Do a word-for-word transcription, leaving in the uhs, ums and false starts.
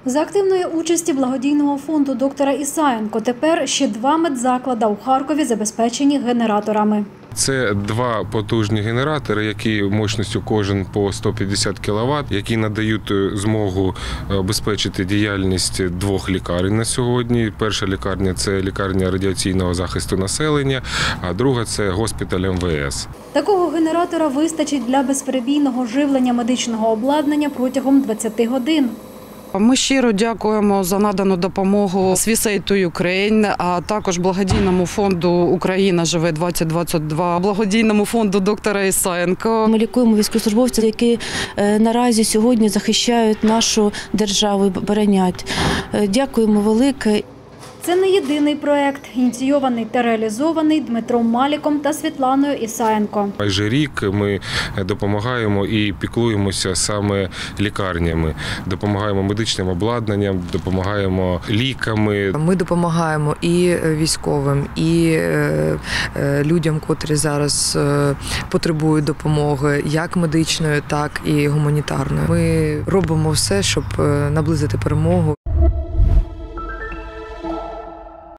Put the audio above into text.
За активної участі благодійного фонду доктора Ісаєнко тепер ще два медзаклади у Харкові забезпечені генераторами. Це два потужні генератори, які мощністю кожен по сто п'ятдесят кіловат, які надають змогу обезпечити діяльність двох лікарень на сьогодні. Перша лікарня – це лікарня радіаційного захисту населення, а друга – це госпіталь ем ве ес. Такого генератора вистачить для безперебійного живлення медичного обладнання протягом двадцяти годин. Ми щиро дякуємо за надану допомогу «Свісей ту Юкрейн», а також благодійному фонду «Україна живе двадцять двадцять два», благодійному фонду доктора Ісаєнко. Ми лікуємо військовослужбовців, які наразі сьогодні захищають нашу державу і боронять. Дякуємо велике. Це не єдиний проект, ініційований та реалізований Дмитром Маліком та Світланою Ісаєнко. Майже рік ми допомагаємо і піклуємося саме лікарнями, допомагаємо медичним обладнанням, допомагаємо ліками. Ми допомагаємо і військовим, і людям, котрі зараз потребують допомоги, як медичної, так і гуманітарної. Ми робимо все, щоб наблизити перемогу.